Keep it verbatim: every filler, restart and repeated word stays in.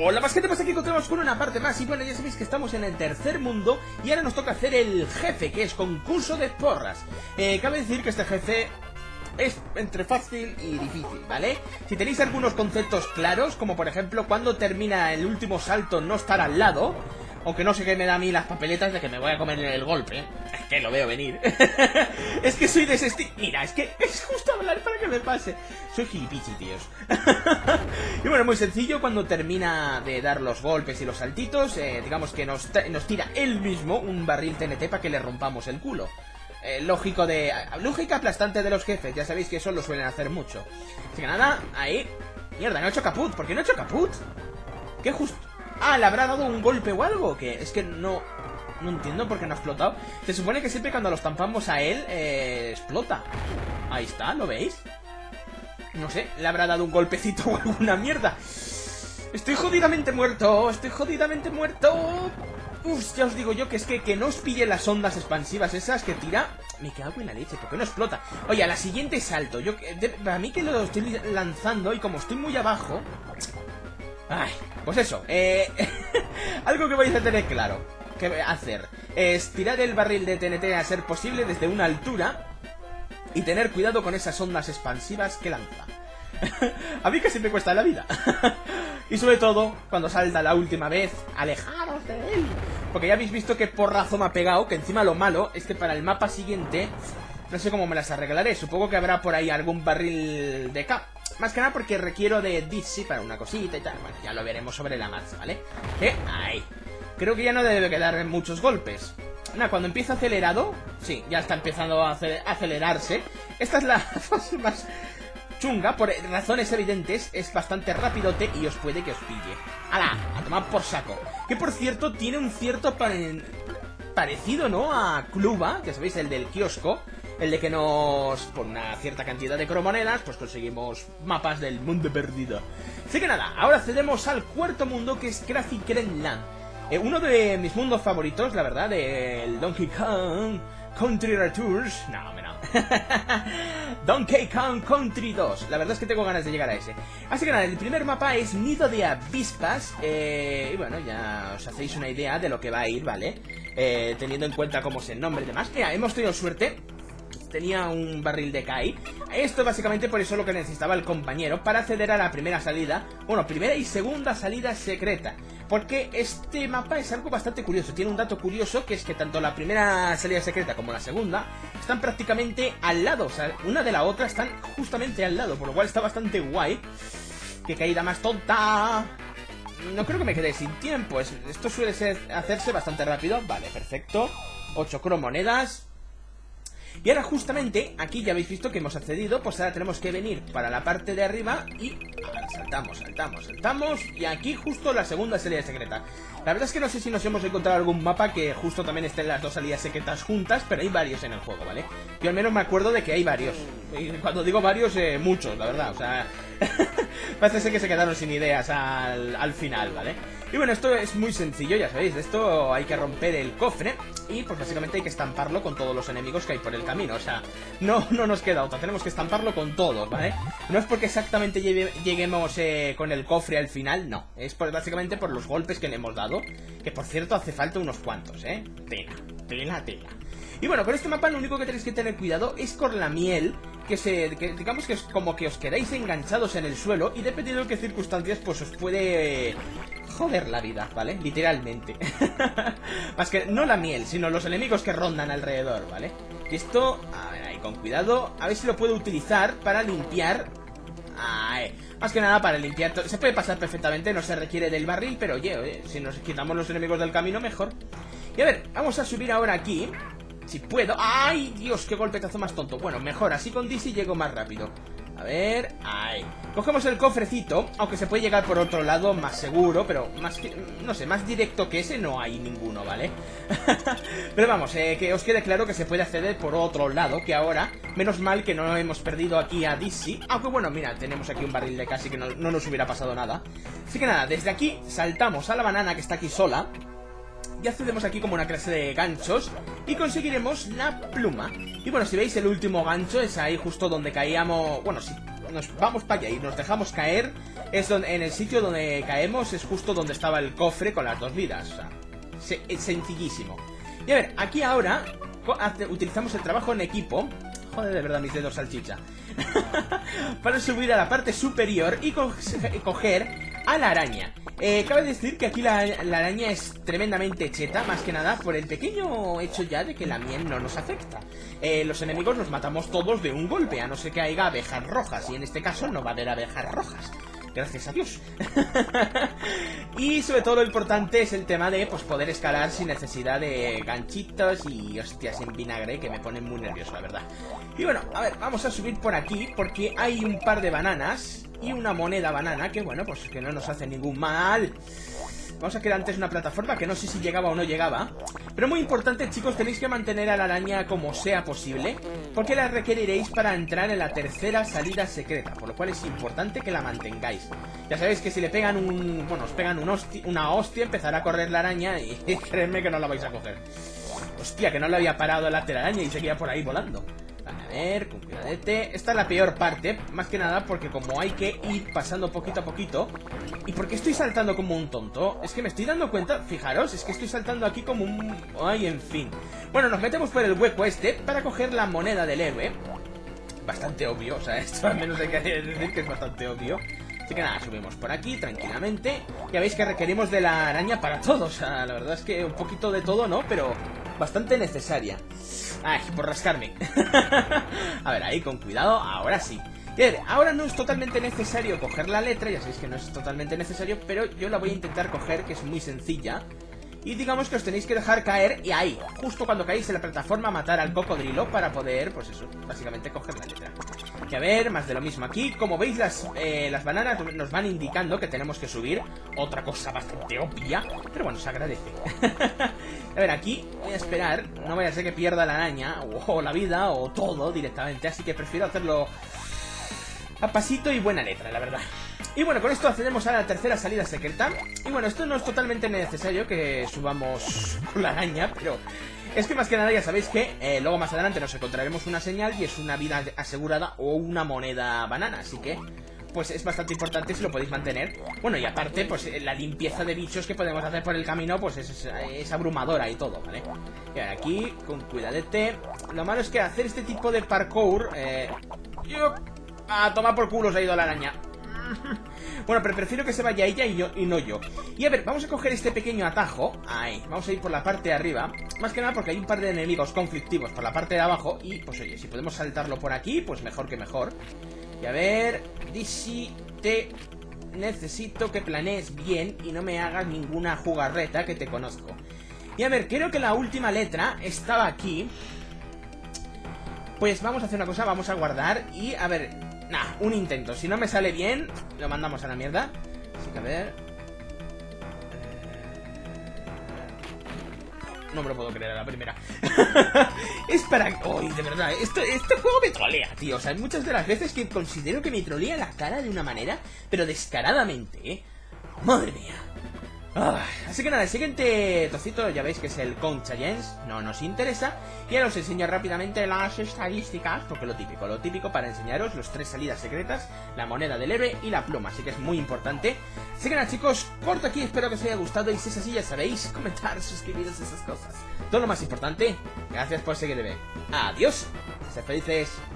Hola, más que te pasa aquí, encontramos con una parte más. Y bueno, ya sabéis que estamos en el tercer mundo y ahora nos toca hacer el jefe, que es concurso de porras. eh, Cabe decir que este jefe es entre fácil y difícil, ¿vale? Si tenéis algunos conceptos claros, como por ejemplo cuando termina el último salto no estar al lado, aunque no sé qué me da a mí las papeletas de que me voy a comer el golpe, ¿eh? Es que lo veo venir. Es que soy de ese estilo. Mira, es que es justo hablar para que me pase. Soy gilipichi, tíos. Y bueno, muy sencillo. Cuando termina de dar los golpes y los saltitos, eh, digamos que nos, nos tira él mismo un barril T N T para que le rompamos el culo. Eh, lógico de... Lógica aplastante de los jefes. Ya sabéis que eso lo suelen hacer mucho. Así que nada, ahí. Mierda, no he hecho caput. ¿Por qué no he hecho caput? ¿Qué justo? Ah, ¿le habrá dado un golpe o algo? Que es que no... No entiendo por qué no ha explotado. Se supone que siempre cuando los tampamos a él, eh, explota. Ahí está, ¿lo veis? No sé, le habrá dado un golpecito o alguna mierda. Estoy jodidamente muerto, estoy jodidamente muerto. Uf, ya os digo yo que es que, que no os pille las ondas expansivas esas que tira. Me cago en la leche, ¿por qué no explota? Oye, a la siguiente salto. Yo, de, Para mí que lo estoy lanzando y como estoy muy abajo... Ay, pues eso, eh... algo que vais a tener claro que hacer es tirar el barril de T N T a ser posible desde una altura y tener cuidado con esas ondas expansivas que lanza. A mí casi me cuesta la vida. Y sobre todo, cuando salta la última vez, alejaros de él. Porque ya habéis visto que porrazo me ha pegado, que encima lo malo es que para el mapa siguiente no sé cómo me las arreglaré. Supongo que habrá por ahí algún barril de K. Más que nada porque requiero de Dizzy para una cosita y tal. Bueno, ya lo veremos sobre la marcha, ¿vale? ¿Eh? Ahí. Creo que ya no debe quedar muchos golpes. Nada, cuando empieza acelerado... Sí, ya está empezando a acelerarse. Esta es la fase más chunga. Por razones evidentes, es bastante rapidote y os puede que os pille. ¡Hala! A tomar por saco. Que por cierto, tiene un cierto pare... parecido, ¿no? A Cluba, que sabéis, el del kiosco. El de que nos, por una cierta cantidad de cromonedas, pues conseguimos mapas del mundo perdido. Así que nada, ahora accedemos al cuarto mundo, que es Crazy Crane Land. Eh, uno de mis mundos favoritos, la verdad, del Donkey Kong Country Returns. No, hombre, no. Donkey Kong Country dos. La verdad es que tengo ganas de llegar a ese. Así que nada, el primer mapa es Nido de Avispas. Eh, y bueno, ya os hacéis una idea de lo que va a ir, ¿vale? Eh, teniendo en cuenta cómo es el nombre y demás. Mira, hemos tenido suerte. Tenía un barril de Kai. Esto básicamente por eso lo que necesitaba el compañero para acceder a la primera salida. Bueno, primera y segunda salida secreta. Porque este mapa es algo bastante curioso. Tiene un dato curioso, que es que tanto la primera salida secreta como la segunda están prácticamente al lado. O sea, una de la otra están justamente al lado, por lo cual está bastante guay. ¡Qué caída más tonta! No creo que me quede sin tiempo. Esto suele ser, hacerse bastante rápido. Vale, perfecto. ocho cromonedas. Y ahora justamente, aquí ya habéis visto que hemos accedido. Pues ahora tenemos que venir para la parte de arriba y... A ver, saltamos, saltamos, saltamos. Y aquí justo la segunda salida secreta. La verdad es que no sé si nos hemos encontrado algún mapa que justo también estén las dos salidas secretas juntas, pero hay varios en el juego, ¿vale? Yo al menos me acuerdo de que hay varios. Y cuando digo varios, eh, muchos, la verdad, o sea... Parece ser que se quedaron sin ideas al, al final, ¿vale? Y bueno, esto es muy sencillo, ya sabéis. De esto hay que romper el cofre y pues básicamente hay que estamparlo con todos los enemigos que hay por el camino. O sea, no, no nos queda otra, tenemos que estamparlo con todos, ¿vale? No es porque exactamente llegue, lleguemos eh, con el cofre al final, no. Es por, básicamente por los golpes que le hemos dado. Que por cierto hace falta unos cuantos, ¿eh? Tela, tela, tela. Y bueno, con este mapa lo único que tenéis que tener cuidado es con la miel, que se, que, digamos que es como que os quedáis enganchados en el suelo y dependiendo de qué circunstancias pues os puede joder la vida, ¿vale? Literalmente. Más que no la miel, sino los enemigos que rondan alrededor, ¿vale? Y esto, a ver, ahí con cuidado, a ver si lo puedo utilizar para limpiar. Ay, más que nada para limpiar. Se puede pasar perfectamente, no se requiere del barril, pero oye, oye, si nos quitamos los enemigos del camino, mejor. Y a ver, vamos a subir ahora aquí. Si puedo... ¡Ay, Dios! ¡Qué golpetazo más tonto! Bueno, mejor, así con Dizzy llego más rápido. A ver... ¡Ay! Cogemos el cofrecito, aunque se puede llegar por otro lado más seguro, pero más que... No sé, más directo que ese no hay ninguno, ¿vale? Pero vamos, eh, que os quede claro que se puede acceder por otro lado, que ahora... Menos mal que no hemos perdido aquí a Dizzy. Aunque bueno, mira, tenemos aquí un barril de casi que no, no nos hubiera pasado nada. Así que nada, desde aquí saltamos a la banana que está aquí sola. Y accedemos aquí como una clase de ganchos y conseguiremos la pluma. Y bueno, si veis el último gancho es ahí justo donde caíamos. Bueno, si nos vamos para allá y nos dejamos caer. Es donde, en el sitio donde caemos es justo donde estaba el cofre con las dos vidas. O sea, se, es sencillísimo. Y a ver, aquí ahora hace, utilizamos el trabajo en equipo. Joder, de verdad, mis dedos salchicha. Para subir a la parte superior y co coger a la araña. Eh, cabe decir que aquí la, la araña es tremendamente cheta, más que nada por el pequeño hecho ya de que la miel no nos afecta. Eh, los enemigos los matamos todos de un golpe, a no ser que haya abejas rojas, y en este caso no va a haber abejas rojas. Gracias a Dios. Y sobre todo lo importante es el tema de pues poder escalar sin necesidad de ganchitos y hostias en vinagre, que me ponen muy nervioso, la verdad. Y bueno, a ver, vamos a subir por aquí porque hay un par de bananas y una moneda banana que, bueno, pues que no nos hace ningún mal. Vamos a crear antes una plataforma que no sé si llegaba o no llegaba. Pero muy importante, chicos, tenéis que mantener a la araña como sea posible, porque la requeriréis para entrar en la tercera salida secreta, por lo cual es importante que la mantengáis. Ya sabéis que si le pegan un... bueno, os pegan un hosti una hostia, empezará a correr la araña y créanme que no la vais a coger. Hostia, que no le había parado la telaraña y seguía por ahí volando. Vale, a ver, con cuidadete. Esta es la peor parte, más que nada porque como hay que ir pasando poquito a poquito. ¿Y por qué estoy saltando como un tonto? Es que me estoy dando cuenta, fijaros, es que estoy saltando aquí como un... ay, en fin. Bueno, nos metemos por el hueco este para coger la moneda del héroe. Bastante obvio, o sea, esto al menos hay que decir que es bastante obvio. Así que nada, subimos por aquí tranquilamente. Ya veis que requerimos de la araña para todo. O sea, la verdad es que un poquito de todo, ¿no? Pero bastante necesaria. Ay, por rascarme. A ver, ahí con cuidado, ahora sí. Bien, ahora no es totalmente necesario coger la letra. Ya sabéis que no es totalmente necesario, pero yo la voy a intentar coger, que es muy sencilla. Y digamos que os tenéis que dejar caer y ahí, justo cuando caéis en la plataforma, matar al cocodrilo para poder, pues eso, básicamente coger la letra. Y a ver, más de lo mismo aquí. Como veis, las, eh, las bananas nos van indicando que tenemos que subir. Otra cosa bastante obvia, pero bueno, se agradece. A ver, aquí voy a esperar. No vaya a ser que pierda la araña, o, o la vida, o todo directamente. Así que prefiero hacerlo a pasito y buena letra, la verdad. Y bueno, con esto accedemos a la tercera salida secreta. Y bueno, esto no es totalmente necesario que subamos por la araña, pero es que más que nada ya sabéis que eh, luego más adelante nos encontraremos una señal y es una vida asegurada o una moneda banana. Así que pues es bastante importante si lo podéis mantener. Bueno, y aparte, pues la limpieza de bichos que podemos hacer por el camino, pues es, es, es abrumadora y todo, ¿vale? Y ahora aquí, con cuidadete. Lo malo es que hacer este tipo de parkour eh, yo, a tomar por culo se ha ido la araña. Bueno, pero prefiero que se vaya ella y, yo, y no yo. Y a ver, vamos a coger este pequeño atajo. Ahí, vamos a ir por la parte de arriba. Más que nada porque hay un par de enemigos conflictivos por la parte de abajo. Y pues oye, si podemos saltarlo por aquí, pues mejor que mejor. Y a ver, Dizzy, te necesito que planees bien y no me hagas ninguna jugarreta, que te conozco. Y a ver, creo que la última letra estaba aquí. Pues vamos a hacer una cosa, vamos a guardar y a ver... Nah, un intento. Si no me sale bien, lo mandamos a la mierda. Así que a ver... No me lo puedo creer a la primera. Es para... ¡Uy, de verdad! Esto, este juego me trolea, tío. O sea, muchas de las veces que considero que me trolea la cara de una manera, pero descaradamente, ¿eh? ¡Madre mía! Ah, así que nada, el siguiente trocito ya veis que es el Concha Gens, no nos interesa. Y ahora os enseño rápidamente las estadísticas, porque lo típico, lo típico para enseñaros los tres salidas secretas, la moneda del héroe y la pluma, así que es muy importante. Así que nada, chicos, corto aquí, espero que os haya gustado y si es así ya sabéis, comentar, suscribiros, esas cosas. Todo lo más importante, gracias por seguirme. Adiós, sed felices.